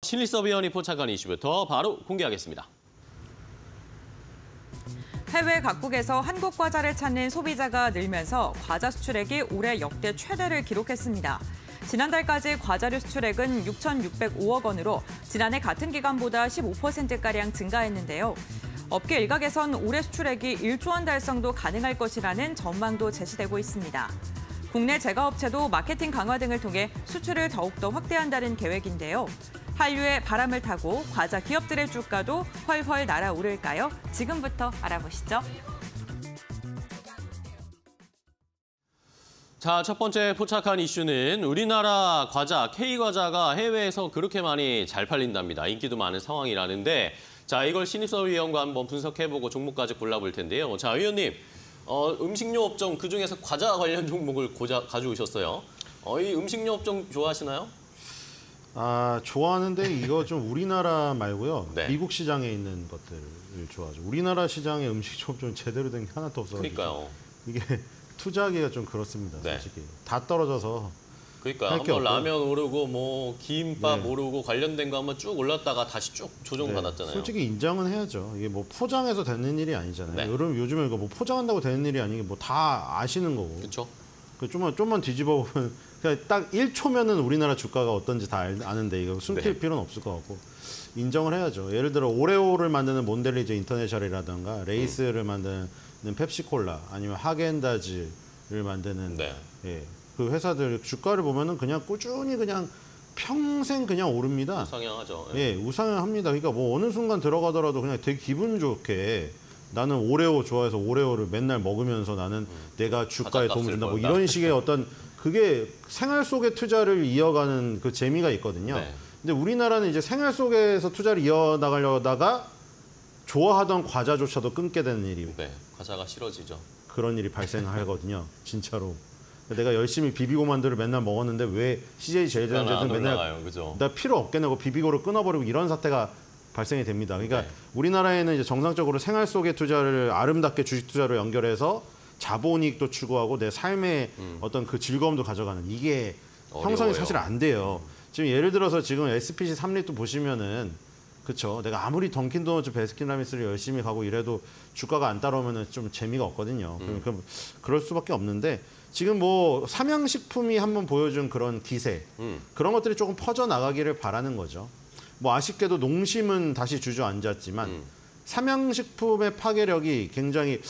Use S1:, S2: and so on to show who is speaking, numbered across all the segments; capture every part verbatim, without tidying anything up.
S1: 신일서비언이 포착한 이슈부터 바로 공개하겠습니다.
S2: 해외 각국에서 한국 과자를 찾는 소비자가 늘면서 과자 수출액이 올해 역대 최대를 기록했습니다. 지난달까지 과자류 수출액은 육천육백오억 원으로 지난해 같은 기간보다 십오 퍼센트가량 증가했는데요. 업계 일각에선 올해 수출액이 일조 원 달성도 가능할 것이라는 전망도 제시되고 있습니다. 국내 제과업체도 마케팅 강화 등을 통해 수출을 더욱더 확대한다는 계획인데요. 한류의 바람을 타고 과자 기업들의 주가도 훨훨 날아오를까요? 지금부터 알아보시죠.
S1: 자, 첫 번째 포착한 이슈는 우리나라 과자, K과자가 해외에서 그렇게 많이 잘 팔린답니다. 인기도 많은 상황이라는데, 자, 이걸 신입서위원과 한번 분석해보고 종목까지 골라볼 텐데요. 자, 위원님, 어, 음식료 업종 그중에서 과자 관련 종목을 고자, 가져오셨어요. 어, 이 음식료 업종 좋아하시나요?
S3: 아, 좋아하는데 이거 좀 우리나라 말고요.
S1: 네.
S3: 미국 시장에 있는 것들을 좋아하죠. 우리나라 시장의 음식료 업종 제대로 된 게 하나도 없어서
S1: 그러니까요.
S3: 이게 투자하기가 좀 그렇습니다.
S1: 네.
S3: 솔직히 다 떨어져서.
S1: 그러니까
S3: 할 게
S1: 한번
S3: 없고요.
S1: 라면 오르고 뭐 김밥
S3: 네.
S1: 오르고 관련된 거 한번 쭉 올랐다가 다시 쭉 조정받았잖아요.
S3: 네, 솔직히 인정은 해야죠. 이게 뭐 포장해서 되는 일이 아니잖아요.
S1: 네.
S3: 여러분 요즘에 이거 뭐 포장한다고 되는 일이 아니게 뭐 다 아시는 거고.
S1: 그렇죠.
S3: 그 좀만 좀만 뒤집어 보면 그냥 딱 일 초면은 우리나라 주가가 어떤지 다 알- 아는데 이거 숨길
S1: 네.
S3: 필요는 없을 것 같고 인정을 해야죠. 예를 들어 오레오를 만드는 몬델리제 인터내셔널이라든가 레이스를 만드는 펩시콜라 아니면 하겐다즈를 만드는
S1: 네.
S3: 예, 그 회사들 주가를 보면은 그냥 꾸준히 그냥 평생 그냥 오릅니다.
S1: 상향하죠.
S3: 예, 우상향합니다. 그러니까 뭐 어느 순간 들어가더라도 그냥 되게 기분 좋게 나는 오레오 좋아해서 오레오를 맨날 먹으면서 나는 내가 주가에 도움을 준다. 뭐
S1: 벌다.
S3: 이런 식의 어떤 그게 생활 속의 투자를 이어가는 그 재미가 있거든요.
S1: 네.
S3: 근데 우리나라는 이제 생활 속에서 투자를 이어나가려다가 좋아하던 과자조차도 끊게 되는 일이
S1: 네, 과자가 싫어지죠.
S3: 그런 일이 발생하거든요. 진짜로. 내가 열심히 비비고만두를 맨날 먹었는데 왜 씨제이 제일제당제는 맨날
S1: 올라가요, 그죠?
S3: 나 필요 없겠냐고 비비고를 끊어버리고 이런 사태가 발생이 됩니다. 그러니까
S1: 네.
S3: 우리나라에는 이제 정상적으로 생활 속의 투자를 아름답게 주식 투자로 연결해서 자본이익도 추구하고 내 삶의
S1: 음.
S3: 어떤 그 즐거움도 가져가는 이게
S1: 어려워요.
S3: 형성이 사실 안 돼요. 지금 예를 들어서 지금 에스피씨 삼립도 보시면은 그렇죠. 내가 아무리 던킨도너츠 베스킨라빈스를 열심히 가고 이래도 주가가 안 따라오면은 좀 재미가 없거든요.
S1: 음.
S3: 그럼 그럴 수밖에 없는데 지금 뭐 삼양식품이 한번 보여준 그런 기세
S1: 음.
S3: 그런 것들이 조금 퍼져 나가기를 바라는 거죠. 뭐 아쉽게도 농심은 다시 주저앉았지만
S1: 음.
S3: 삼양식품의 파괴력이 굉장히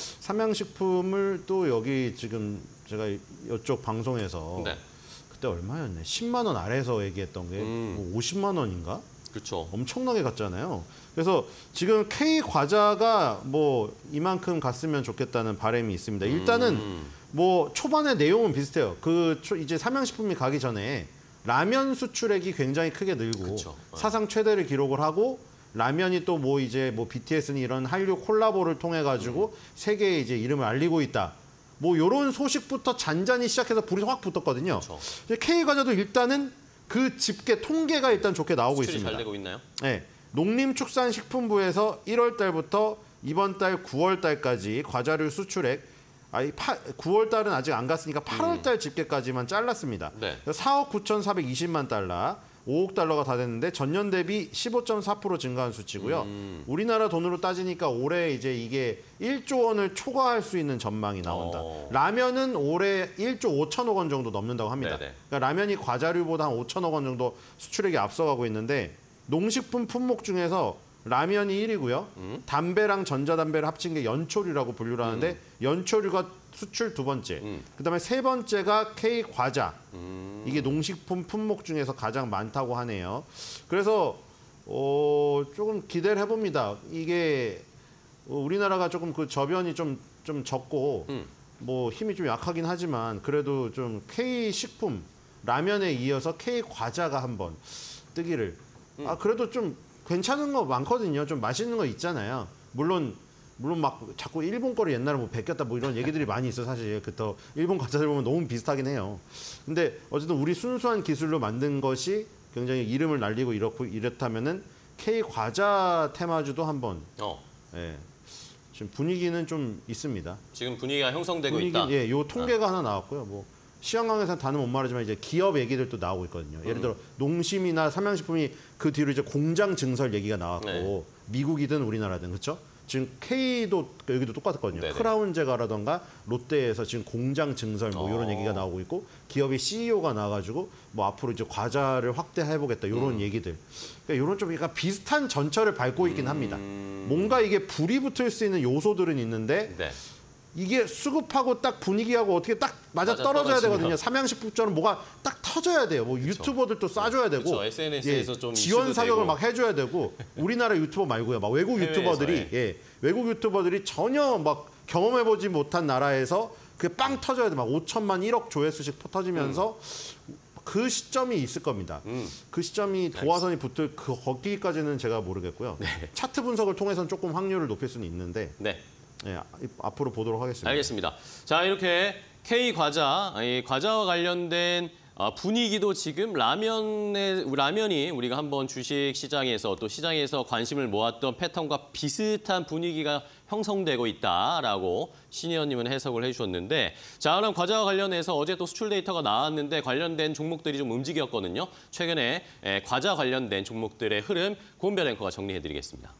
S3: 삼양식품을 또 여기 지금 제가 이쪽 방송에서
S1: 네.
S3: 그때 얼마였네? 십만 원 아래에서 얘기했던 게
S1: 음.
S3: 뭐 오십만 원인가?
S1: 그렇죠.
S3: 엄청나게 갔잖아요. 그래서 지금 K 과자가 뭐 이만큼 갔으면 좋겠다는 바람이 있습니다. 일단은
S1: 음.
S3: 뭐 초반에 내용은 비슷해요. 그 초- 이제 삼양식품이 가기 전에 라면 수출액이 굉장히 크게 늘고
S1: 그쵸.
S3: 사상 최대를 기록을 하고 라면이 또 뭐 이제 뭐 비티에스는 이런 한류 콜라보를 통해 가지고
S1: 음.
S3: 세계에 이제 이름을 알리고 있다. 뭐 이런 소식부터 잔잔히 시작해서 불이 확 붙었거든요.
S1: 그쵸.
S3: 이제 K 과자도 일단은 그 집계 통계가 일단 좋게 나오고
S1: 수출이
S3: 있습니다.
S1: 잘 되고 있나요?
S3: 네, 농림축산식품부에서 일월 달부터 이번 달 구월 달까지 과자류 수출액 아니 구월 달은 아직 안 갔으니까 팔월 달 집계까지만 잘랐습니다.
S1: 네.
S3: 사억 구천사백이십만 달러, 오억 달러가 다 됐는데 전년 대비 십오 점 사 퍼센트 증가한 수치고요.
S1: 음.
S3: 우리나라 돈으로 따지니까 올해 이제 이게 일조 원을 초과할 수 있는 전망이 나온다.
S1: 어.
S3: 라면은 올해 일조 오천억 원 정도 넘는다고 합니다.
S1: 네네.
S3: 그러니까 라면이 과자류보다 한 오천억 원 정도 수출액이 앞서가고 있는데 농식품 품목 중에서 라면이 일 위고요.
S1: 음.
S3: 담배랑 전자담배를 합친 게 연초류라고 분류를 하는데 연초류가 수출 두 번째.
S1: 음.
S3: 그다음에 세 번째가 K 과자.
S1: 음.
S3: 이게 농식품 품목 중에서 가장 많다고 하네요. 그래서 어, 조금 기대를 해봅니다. 이게 우리나라가 조금 그 저변이 좀, 좀 적고
S1: 음.
S3: 뭐 힘이 좀 약하긴 하지만 그래도 좀 K 식품 라면에 이어서 K 과자가 한번 뜨기를 아 그래도 좀 괜찮은 거 많거든요. 좀 맛있는 거 있잖아요. 물론 물론 막 자꾸 일본 거를 옛날에 뭐 베꼈다 뭐 이런 얘기들이 많이 있어 사실. 그또 일본 과자들 보면 너무 비슷하긴 해요. 근데 어쨌든 우리 순수한 기술로 만든 것이 굉장히 이름을 날리고 이렇고 이렇다면은 K 과자 테마주도 한번
S1: 어.
S3: 예. 지금 분위기는 좀 있습니다.
S1: 지금 분위기가 형성되고
S3: 분위기
S1: 있다.
S3: 예, 요 통계가 하나 나왔고요. 뭐 시황강에서는 다는 못 말하지만 이제 기업 얘기들도 나오고 있거든요. 예를 들어 농심이나 삼양식품이 그 뒤로 이제 공장 증설 얘기가 나왔고
S1: 네.
S3: 미국이든 우리나라든 그렇죠. 지금 K도 여기도 똑같거든요.
S1: 네네.
S3: 크라운 제과라던가 롯데에서 지금 공장 증설 뭐 이런
S1: 어.
S3: 얘기가 나오고 있고 기업의 씨이오가 나와가지고 뭐 앞으로 이제 과자를 확대해보겠다 이런
S1: 음.
S3: 얘기들. 그러니까 이런 좀 약간 비슷한 전철을 밟고 있긴 합니다.
S1: 음.
S3: 뭔가 이게 불이 붙을 수 있는 요소들은 있는데
S1: 네.
S3: 이게 수급하고 딱 분위기하고 어떻게 딱 맞아
S1: 맞아
S3: 떨어져야
S1: 떨어지면.
S3: 되거든요. 삼양식품처럼 뭐가 딱 터져야 돼요. 뭐 유튜버들도 쏴줘야 되고
S1: 그쵸. 에스엔에스에서 좀
S3: 지원
S1: 이슈도
S3: 사격을
S1: 되고.
S3: 막 해줘야 되고 우리나라 유튜버 말고요. 막 외국
S1: 해외에서,
S3: 유튜버들이
S1: 예.
S3: 예, 외국 유튜버들이 전혀 막 경험해보지 못한 나라에서 그 빵 터져야 돼. 막 오천만, 일억 조회수씩 터지면서 그 시점이 있을 겁니다.
S1: 음.
S3: 그 시점이 도화선이 붙을 그 거기까지는 제가 모르겠고요.
S1: 네.
S3: 차트 분석을 통해서는 조금 확률을 높일 수는 있는데
S1: 네.
S3: 예, 앞으로 보도록 하겠습니다.
S1: 알겠습니다. 자, 이렇게 K 과자, 이 과자와 관련된 어, 분위기도 지금 라면의 라면이 우리가 한번 주식 시장에서 또 시장에서 관심을 모았던 패턴과 비슷한 분위기가 형성되고 있다라고 신 의원님은 해석을 해주셨는데, 자, 그럼 과자와 관련해서 어제 또 수출 데이터가 나왔는데 관련된 종목들이 좀 움직였거든요. 최근에 에, 과자 관련된 종목들의 흐름 고은별 앵커가 정리해드리겠습니다.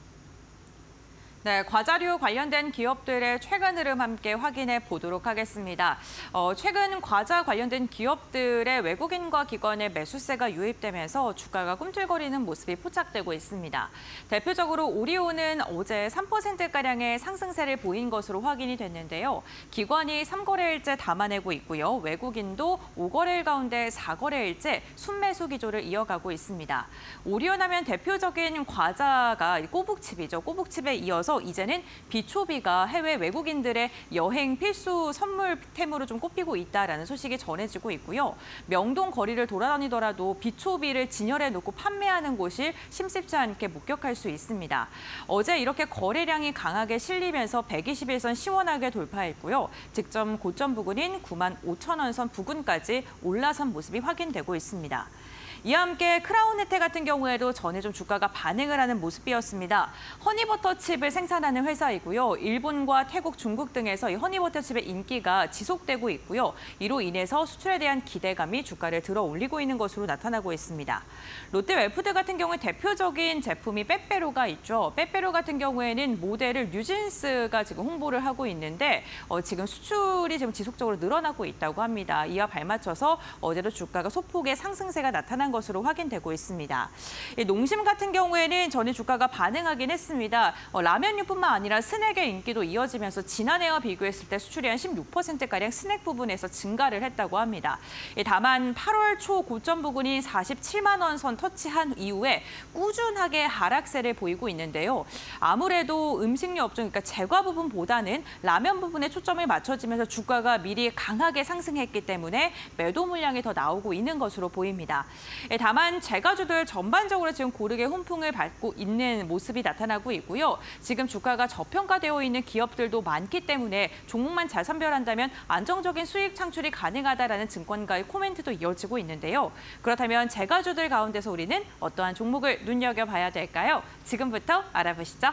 S2: 네, 과자류 관련된 기업들의 최근 흐름 함께 확인해 보도록 하겠습니다. 어, 최근 과자 관련된 기업들의 외국인과 기관의 매수세가 유입되면서 주가가 꿈틀거리는 모습이 포착되고 있습니다. 대표적으로 오리온은 어제 삼 퍼센트가량의 상승세를 보인 것으로 확인이 됐는데요. 기관이 삼 거래일째 담아내고 있고요. 외국인도 오 거래일 가운데 사 거래일째 순매수 기조를 이어가고 있습니다. 오리온 하면 대표적인 과자가 꼬북칩이죠. 꼬북칩에 이어서 이제는 비초비가 해외 외국인들의 여행 필수 선물템으로 좀 꼽히고 있다라는 소식이 전해지고 있고요. 명동 거리를 돌아다니더라도 비초비를 진열해 놓고 판매하는 곳이 심심치 않게 목격할 수 있습니다. 어제 이렇게 거래량이 강하게 실리면서 백이십일 선 시원하게 돌파했고요. 직전 고점 부근인 구만 오천 원 선 부근까지 올라선 모습이 확인되고 있습니다. 이와 함께 크라운 혜태 같은 경우에도 전에 좀 주가가 반응을 하는 모습이었습니다. 허니버터칩을 생산하는 회사이고요. 일본과 태국, 중국 등에서 이 허니버터칩의 인기가 지속되고 있고요. 이로 인해서 수출에 대한 기대감이 주가를 들어 올리고 있는 것으로 나타나고 있습니다. 롯데웰푸드 같은 경우에 대표적인 제품이 빼빼로가 있죠. 빼빼로 같은 경우에는 모델을 뉴진스가 지금 홍보를 하고 있는데 어, 지금 수출이 지금 지속적으로 늘어나고 있다고 합니다. 이와 발맞춰서 어제도 주가가 소폭의 상승세가 나타난 것으로 확인되고 있습니다. 농심 같은 경우에는 전에 주가가 반응하긴 했습니다. 어, 라면류뿐만 아니라 스낵의 인기도 이어지면서 지난해와 비교했을 때 수출이 한 십육 퍼센트가량 스낵 부분에서 증가를 했다고 합니다. 예, 다만 팔월 초 고점 부근인 사십칠만 원 선 터치한 이후에 꾸준하게 하락세를 보이고 있는데요. 아무래도 음식료 업종, 그러니까 제과 부분보다는 라면 부분에 초점을 맞춰지면서 주가가 미리 강하게 상승했기 때문에 매도 물량이 더 나오고 있는 것으로 보입니다. 다만 제과주들 전반적으로 지금 고르게 훈풍을 받고 있는 모습이 나타나고 있고요. 지금 주가가 저평가되어 있는 기업들도 많기 때문에 종목만 잘 선별한다면 안정적인 수익 창출이 가능하다라는 증권가의 코멘트도 이어지고 있는데요. 그렇다면 제과주들 가운데서 우리는 어떠한 종목을 눈여겨봐야 될까요? 지금부터 알아보시죠.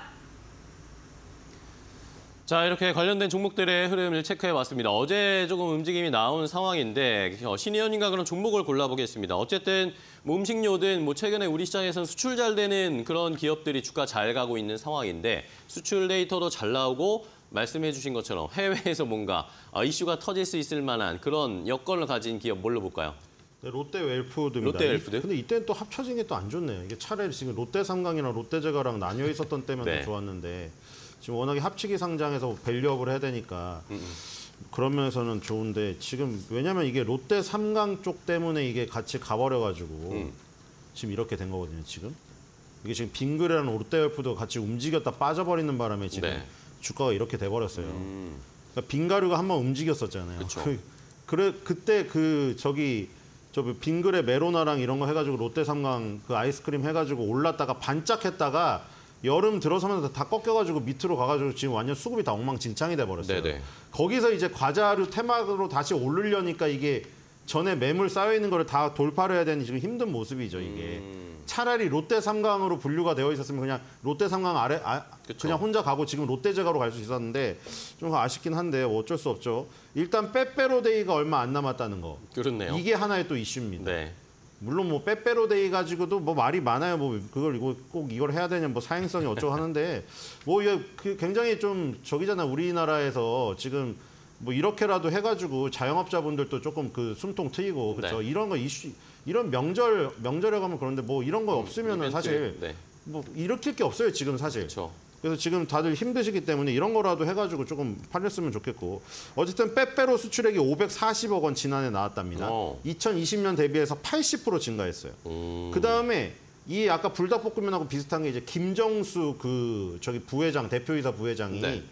S1: 자, 이렇게 관련된 종목들의 흐름을 체크해봤습니다. 어제 조금 움직임이 나온 상황인데 신 의원님과 그런 종목을 골라보겠습니다. 어쨌든 뭐 음식료든 뭐 최근에 우리 시장에서는 수출 잘 되는 그런 기업들이 주가 잘 가고 있는 상황인데 수출 데이터도 잘 나오고 말씀해 주신 것처럼 해외에서 뭔가 이슈가 터질 수 있을 만한 그런 여건을 가진 기업 뭘로 볼까요?
S3: 네, 롯데웰푸드입니다.
S1: 롯데웰푸드?
S3: 근데 이때는 또 합쳐진 게 또 안 좋네요. 이게 차라리 지금 롯데삼강이랑 롯데제과랑 나뉘어 있었던 때면
S1: 네.
S3: 더 좋았는데 지금 워낙에 합치기 상장해서 밸류업을 해야 되니까
S1: 음.
S3: 그런 면에서는 좋은데 지금 왜냐면 이게 롯데 삼강 쪽 때문에 이게 같이 가버려가지고
S1: 음.
S3: 지금 이렇게 된 거거든요. 지금 이게 지금 빙그레랑 롯데웰푸드가 같이 움직였다 빠져버리는 바람에 지금
S1: 네.
S3: 주가가 이렇게 돼버렸어요.
S1: 음.
S3: 그러니까 빙가류가 한번 움직였었잖아요.
S1: 그쵸.
S3: 그, 그래 그때 그 저기 저 빙그레 메로나랑 이런 거 해가지고 롯데 삼강 그 아이스크림 해가지고 올랐다가 반짝했다가 여름 들어서면서 다 꺾여가지고 밑으로 가가지고 지금 완전 수급이 다 엉망진창이 돼버렸어요.
S1: 네네.
S3: 거기서 이제 과자류 테마로 다시 오르려니까 이게 전에 매물 쌓여 있는 거를 다 돌파를 해야 되는 지금 힘든 모습이죠, 이게.
S1: 음.
S3: 차라리 롯데 삼강으로 분류가 되어 있었으면 그냥 롯데 삼강 아래 아,
S1: 그쵸.
S3: 그냥 혼자 가고 지금 롯데제가로 갈 수 있었는데 좀 아쉽긴 한데 어쩔 수 없죠. 일단 빼빼로데이가 얼마 안 남았다는 거.
S1: 그렇네요.
S3: 이게 하나의 또 이슈입니다.
S1: 네.
S3: 물론 뭐 빼빼로데이 가지고도 뭐 말이 많아요. 뭐 그걸 이거 꼭 이걸 해야 되냐, 뭐 사행성이 어쩌고 하는데 뭐 이게 그 굉장히 좀 저기잖아. 우리나라에서 지금 뭐 이렇게라도 해가지고 자영업자분들도 조금 그 숨통 트이고 그렇죠.
S1: 네.
S3: 이런 거 이슈 이런 명절 명절에 가면 그런데 뭐 이런 거 없으면은
S1: 이벤트,
S3: 사실
S1: 네.
S3: 뭐 일으킬 게 없어요 지금 사실.
S1: 그렇죠.
S3: 그래서 지금 다들 힘드시기 때문에 이런 거라도 해가지고 조금 팔렸으면 좋겠고 어쨌든 빼빼로 수출액이 오백사십억 원 지난해 나왔답니다.
S1: 어.
S3: 이천이십 년 대비해서 팔십 퍼센트 증가했어요.
S1: 음.
S3: 그 다음에 이 아까 불닭볶음면하고 비슷한 게 이제 김정수 그 저기 부회장 대표이사 부회장이
S1: 네.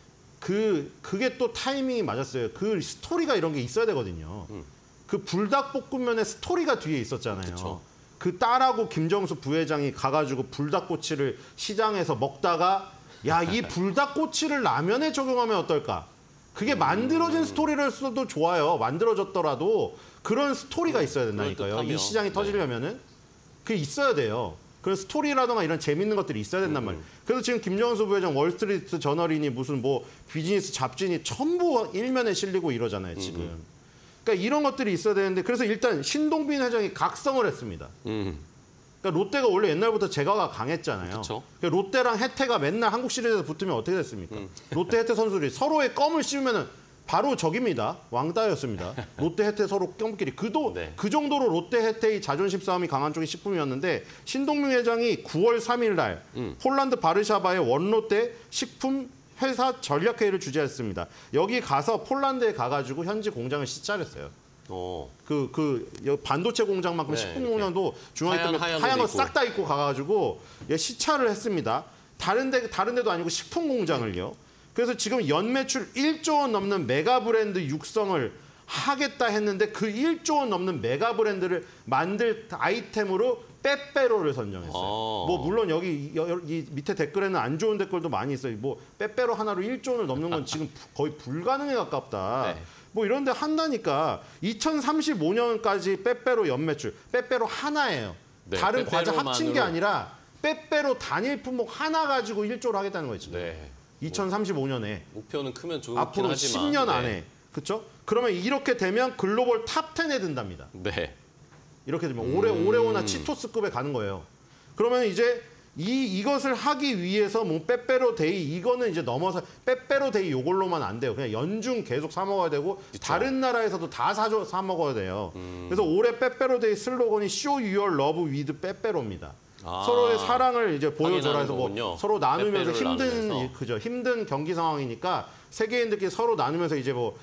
S3: 그 그게 또 타이밍이 맞았어요. 그 스토리가 이런 게 있어야 되거든요.
S1: 음.
S3: 그 불닭볶음면의 스토리가 뒤에 있었잖아요.
S1: 그쵸.
S3: 그 딸하고 김정수 부회장이 가가지고 불닭꼬치를 시장에서 먹다가 야, 이 불닭꼬치를 라면에 적용하면 어떨까? 그게 만들어진 스토리로서도 좋아요. 만들어졌더라도 그런 스토리가 있어야 된다니까요.
S1: 그럴듯하며.
S3: 이 시장이
S1: 네.
S3: 터지려면은 그게 있어야 돼요. 그런 스토리라든가 이런 재밌는 것들이 있어야 된단 말이에요. 그래서 지금 김정수 부회장 월스트리트 저널이니 무슨 뭐 비즈니스 잡지니 전부 일면에 실리고 이러잖아요, 지금. 그러니까 이런 것들이 있어야 되는데 그래서 일단 신동빈 회장이 각성을 했습니다.
S1: 음.
S3: 그러니까 롯데가 원래 옛날부터 제가가 강했잖아요.
S1: 그쵸.
S3: 그러니까 롯데랑 혜태가 맨날 한국 시리즈에서 붙으면 어떻게 됐습니까?
S1: 음.
S3: 롯데 혜태 선수들이 서로의 껌을 씌우면은 바로 적입니다. 왕따였습니다. 롯데 혜태 서로 껌끼리 그도
S1: 네.
S3: 그 정도로 롯데 혜태의 자존심 싸움이 강한 쪽이 식품이었는데 신동민 회장이 구월 삼일 날
S1: 음.
S3: 폴란드 바르샤바의 원롯데 식품 회사 전략회의를 주재했습니다. 여기 가서 폴란드에 가가지고 현지 공장을 시찰했어요.
S1: 어.
S3: 그, 그, 반도체 공장만큼
S1: 네,
S3: 식품 공장도 중앙에
S1: 하얀-
S3: 있던
S1: 하얀
S3: 하얀
S1: 옷
S3: 거 싹 다 입고 가가지고 예, 시찰을 했습니다. 다른 데, 다른 데도 아니고 식품 공장을요. 그래서 지금 연매출 일조 원 넘는 메가 브랜드 육성을 하겠다 했는데 그 일조 원 넘는 메가 브랜드를 만들 아이템으로 빼빼로를 선정했어요.
S1: 어.
S3: 뭐 물론 여기 이, 이 밑에 댓글에는 안 좋은 댓글도 많이 있어요. 뭐 빼빼로 하나로 일조 원을 넘는 건 지금 거의 불가능에 가깝다.
S1: 네.
S3: 뭐 이런 데 한다니까 이천삼십오 년까지 빼빼로 연매출, 빼빼로 하나예요.
S1: 네,
S3: 다른 과자 합친 게
S1: 빼빼로만으로.
S3: 아니라 빼빼로 단일 품목 하나 가지고 일조를 하겠다는 거예요. 지금.
S1: 네.
S3: 이천삼십오 년에.
S1: 목표는 크면 좋긴
S3: 앞으로
S1: 하지만
S3: 십 년
S1: 네.
S3: 안에. 그렇죠? 그러면 이렇게 되면 글로벌 탑 텐에 든답니다.
S1: 네.
S3: 이렇게 되면 오레
S1: 음.
S3: 오레오나 치토스급에 가는 거예요. 그러면 이제 이 이것을 하기 위해서 뭐 빼빼로 데이 이거는 이제 넘어서 빼빼로 데이 요걸로만 안 돼요. 그냥 연중 계속 사 먹어야 되고
S1: 그쵸.
S3: 다른 나라에서도 다 사줘 사 먹어야 돼요.
S1: 음.
S3: 그래서 올해 빼빼로 데이 슬로건이 Show Your Love with 빼빼로입니다.
S1: 아.
S3: 서로의 사랑을 이제 보여줘라 해서 뭐
S1: 거군요.
S3: 서로 나누면서
S1: 빼빼로를
S3: 힘든
S1: 나누면서.
S3: 그죠 힘든 경기 상황이니까 세계인들끼리 서로 나누면서 이제 뭐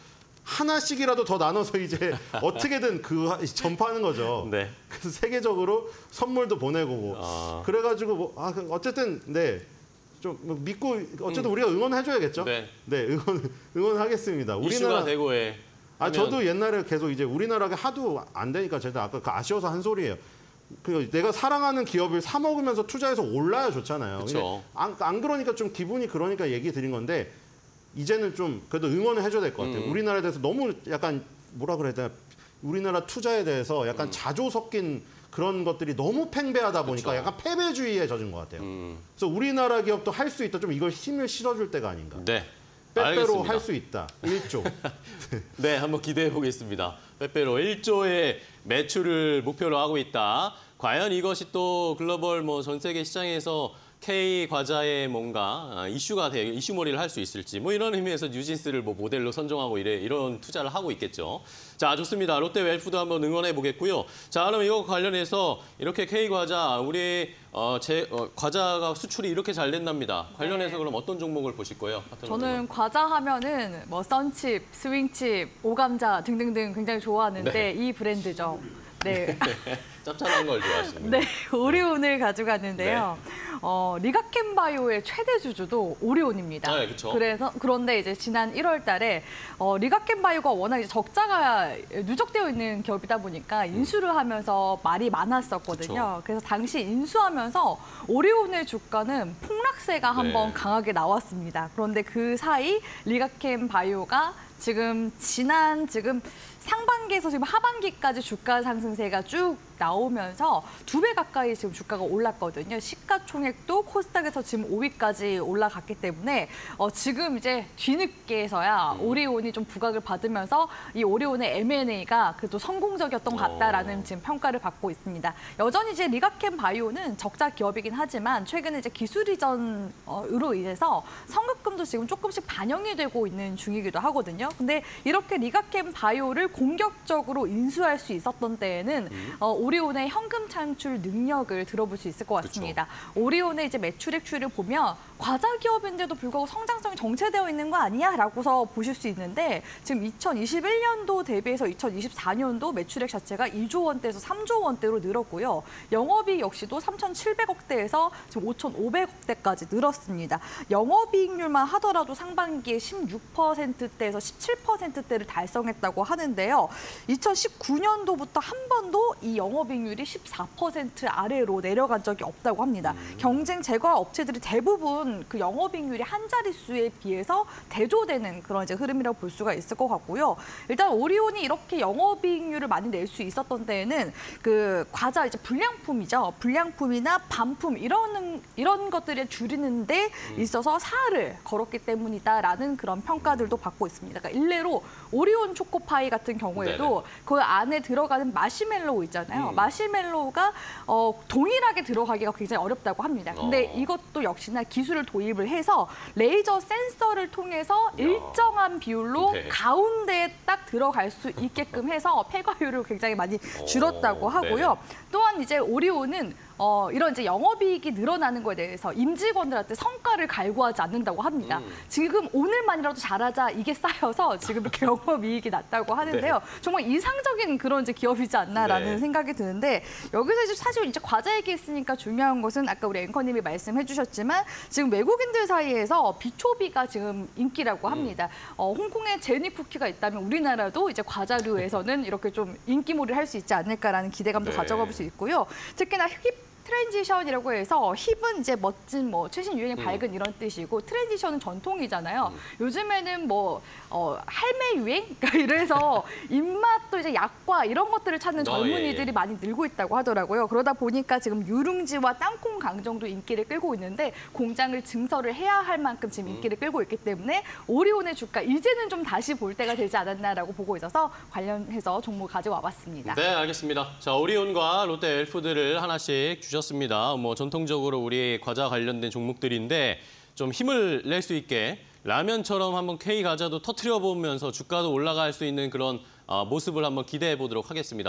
S3: 하나씩이라도 더 나눠서 이제 어떻게든 그 전파하는 거죠.
S1: 네.
S3: 그래서 세계적으로 선물도 보내고 뭐.
S1: 아.
S3: 그래가지고 뭐 아, 그 어쨌든 네. 좀 믿고 어쨌든 우리가 응원해줘야겠죠.
S1: 네.
S3: 네, 응원 응원하겠습니다.
S1: 이슈가
S3: 우리나라
S1: 되고에
S3: 아
S1: 하면-
S3: 저도 옛날에 계속 이제 우리나라가 하도 안 되니까 제가 아까 그 아쉬워서 한 소리예요. 그 내가 사랑하는 기업을 사 먹으면서 투자해서 올라야 좋잖아요.
S1: 그쵸.
S3: 근데 안, 안 그러니까 좀 기분이 그러니까 얘기 드린 건데 이제는 좀 그래도 응원을 해줘야 될 것 같아요.
S1: 음.
S3: 우리나라에 대해서 너무 약간 뭐라 그래야 되나 우리나라 투자에 대해서 약간
S1: 음.
S3: 자조 섞인 그런 것들이 너무 팽배하다 보니까
S1: 그쵸.
S3: 약간 패배주의에 젖은 것 같아요.
S1: 음.
S3: 그래서 우리나라 기업도 할 수 있다. 좀 이걸 힘을 실어줄 때가 아닌가.
S1: 네.
S3: 빼빼로
S1: 알겠습니다.
S3: 할 수 있다. 일조.
S1: 네, 한번 기대해 보겠습니다. 빼빼로 일조의 매출을 목표로 하고 있다. 과연 이것이 또 글로벌 뭐 전 세계 시장에서 K 과자의 뭔가 이슈가 돼 이슈몰이를 할 수 있을지 뭐 이런 의미에서 뉴진스를 뭐 모델로 선정하고 이래 이런 투자를 하고 있겠죠. 자, 좋습니다. 롯데 웰푸드 한번 응원해 보겠고요. 자, 그럼 이거 관련해서 이렇게 K 과자 우리 어, 제 어, 과자가 수출이 이렇게 잘 된답니다. 관련해서
S2: 네.
S1: 그럼 어떤 종목을 보실 거예요?
S2: 저는 과자 하면은 뭐 썬칩, 스윙칩, 오감자 등등등 굉장히 좋아하는데
S1: 네.
S2: 이 브랜드죠. 네.
S1: 짭짤한 걸 좋아하시는.
S2: 네, 오리온을 가져갔는데요. 어, 리가켄바이오의 최대 주주도 오리온입니다.
S1: 네, 그쵸.
S2: 그래서 그런데 이제 지난 일월 달에 어, 리가켄바이오가 워낙 이제 적자가 누적되어 있는 기업이다 보니까 인수를 하면서 말이 많았었거든요.
S1: 그쵸.
S2: 그래서 당시 인수하면서 오리온의 주가는 폭락세가 한번
S1: 네.
S2: 강하게 나왔습니다. 그런데 그 사이 리가켄바이오가
S4: 지금 지난 지금 상반기에서 지금 하반기까지 주가 상승세가 쭉 나오면서 두 배 가까이 지금 주가가 올랐거든요. 시가총액도 코스닥에서 지금 오 위까지 올라갔기 때문에 어, 지금 이제 뒤늦게서야 오리온이 좀 부각을 받으면서 이 오리온의 엠 앤 에이가 그래도 성공적이었던 것 같다라는 지금 평가를 받고 있습니다. 여전히 이제 리가캠 바이오는 적자 기업이긴 하지만 최근에 이제 기술 이전으로 인해서 성급금도 지금 조금씩 반영이 되고 있는 중이기도 하거든요. 근데 이렇게 리가캠 바이오를 공격적으로 인수할 수 있었던 때에는
S1: 음.
S4: 어, 오리온의 현금 창출 능력을 들어볼 수 있을 것 같습니다. 그쵸. 오리온의 이제 매출액 추이를 보면 과자 기업인데도 불구하고 성장성이 정체되어 있는 거 아니야라고서 보실 수 있는데 지금 이천이십일 년도 대비해서 이천이십사 년도 매출액 자체가 이조 원대에서 삼조 원대로 늘었고요. 영업이익 역시도 삼천칠백억 대에서 지금 오천오백억 대까지 늘었습니다. 영업이익률만 하더라도 상반기에 십육 퍼센트대에서 십칠 퍼센트대를 달성했다고 하는데요. 이천십구 년도부터 한 번도 이 영업이익률이 십사 퍼센트 아래로 내려간 적이 없다고 합니다.
S1: 음.
S4: 경쟁 제과 업체들이 대부분 그 영업이익률이 한 자릿수에 비해서 대조되는 그런 이제 흐름이라고 볼 수가 있을 것 같고요. 일단 오리온이 이렇게 영업이익률을 많이 낼 수 있었던 때에는 그 과자 이제 불량품이죠. 불량품이나 반품 이런 이런 것들을 줄이는데 있어서 사활을 걸었기 때문이다라는 그런 평가들도 받고 있습니다. 그러니까 일례로 오리온 초코파이 같은 경우에도
S1: 네네.
S4: 그 안에 들어가는 마시멜로우 있잖아요.
S1: 음.
S4: 마시멜로우가 어, 동일하게 들어가기가 굉장히 어렵다고 합니다. 근데
S1: 어.
S4: 이것도 역시나 기술을 도입을 해서 레이저 센서를 통해서 일정한 비율로
S1: 네.
S4: 가운데에 딱 들어갈 수 있게끔 해서 폐과율을 굉장히 많이 줄였다고
S1: 오,
S4: 하고요.
S1: 네네.
S4: 또한 이제 오리온은 어, 이런 이제 영업이익이 늘어나는 거에 대해서 임직원들한테 성과를 갈구하지 않는다고 합니다.
S1: 음.
S4: 지금 오늘만이라도 잘하자 이게 쌓여서 지금 이렇게 영업이익이 났다고 하는데요.
S1: 네.
S4: 정말 이상적인 그런 이제 기업이지 않나라는
S1: 네.
S4: 생각이 드는데 여기서 이제 사실 이제 과자 얘기했으니까 중요한 것은 아까 우리 앵커님이 말씀해 주셨지만 지금 외국인들 사이에서 비초비가 지금 인기라고 합니다. 어, 홍콩에 제니 쿠키가 있다면 우리나라도 이제 과자류에서는 이렇게 좀 인기몰이를 할 수 있지 않을까라는 기대감도
S1: 네.
S4: 가져가 볼 수 있고요. 특히나 힙 트랜지션이라고 해서 힙은 이제 멋진 뭐 최신 유행에 밝은 이런 뜻이고 트랜지션은 전통이잖아요. 요즘에는 뭐 어, 할매 유행 이래서 입맛도 이제 약과 이런 것들을 찾는
S1: 어,
S4: 젊은이들이
S1: 예, 예.
S4: 많이 늘고 있다고 하더라고요. 그러다 보니까 지금 유룽지와 땅콩 강정도 인기를 끌고 있는데 공장을 증설을 해야 할 만큼 지금 인기를 끌고 있기 때문에 오리온의 주가 이제는 좀 다시 볼 때가 되지 않았나라고 보고 있어서 관련해서 종목 가지고 와봤습니다.
S1: 네, 알겠습니다. 자, 오리온과 롯데 웰푸드를 하나씩 주셨습니다. 뭐 전통적으로 우리 과자 관련된 종목들인데 좀 힘을 낼 수 있게 라면처럼 한번 K 과자도 터트려 보면서 주가도 올라갈 수 있는 그런 어, 모습을 한번 기대해 보도록 하겠습니다.